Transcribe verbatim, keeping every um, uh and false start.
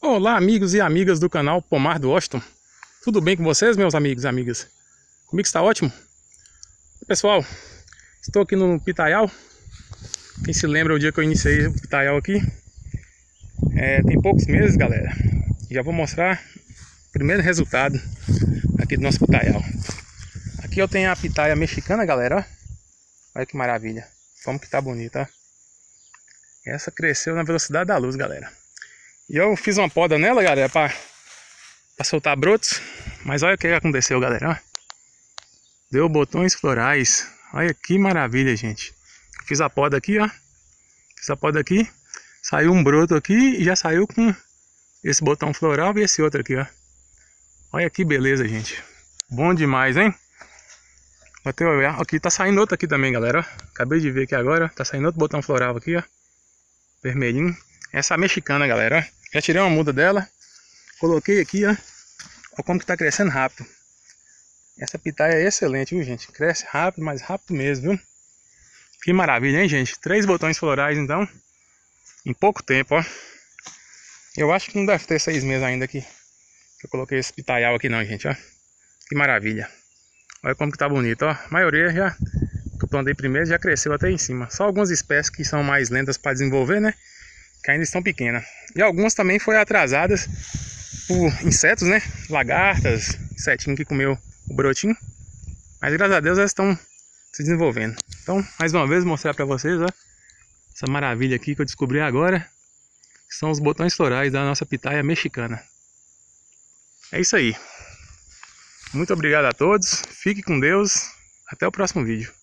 Olá, amigos e amigas do canal Pomar do Washington. Tudo bem com vocês, meus amigos e amigas? Comigo está ótimo. Pessoal, estou aqui no Pitaial. Quem se lembra o dia que eu iniciei o Pitaial aqui? É, tem poucos meses, galera. Já vou mostrar o primeiro resultado aqui do nosso Pitaial. Aqui eu tenho a pitaia mexicana, galera. Ó. Olha que maravilha. Como que tá bonita, ó. Essa cresceu na velocidade da luz, galera. E eu fiz uma poda nela, galera, pra, pra soltar brotos. Mas olha o que aconteceu, galera. Ó. Deu botões florais. Olha que maravilha, gente. Fiz a poda aqui, ó. Fiz a poda aqui. Saiu um broto aqui e já saiu com esse botão floral e esse outro aqui, ó. Olha que beleza, gente. Bom demais, hein? Vou ter olhar. Aqui tá saindo outro aqui também, galera. Ó. Acabei de ver aqui agora. Tá saindo outro botão floral aqui, ó. Vermelhinho. Essa é a mexicana, galera. Ó. Já tirei uma muda dela. Coloquei aqui, ó. Olha como que tá crescendo rápido. Essa pitaia é excelente, viu, gente? Cresce rápido, mas rápido mesmo, viu? Que maravilha, hein, gente? Três botões florais, então. Em pouco tempo, ó. Eu acho que não deve ter seis meses ainda aqui. Que eu coloquei esse pitaial aqui não, gente, ó. Que maravilha. Olha como que tá bonito, ó. A maioria já que eu plantei primeiro já cresceu até em cima. Só algumas espécies que são mais lentas para desenvolver, né? Que ainda estão pequenas. E algumas também foram atrasadas por insetos, né? Lagartas, insetinho que comeu o brotinho. Mas graças a Deus elas estão se desenvolvendo. Então, mais uma vez, vou mostrar para vocês, ó. Essa maravilha aqui que eu descobri agora. Que são os botões florais da nossa pitaia mexicana. É isso aí. Muito obrigado a todos. Fique com Deus. Até o próximo vídeo.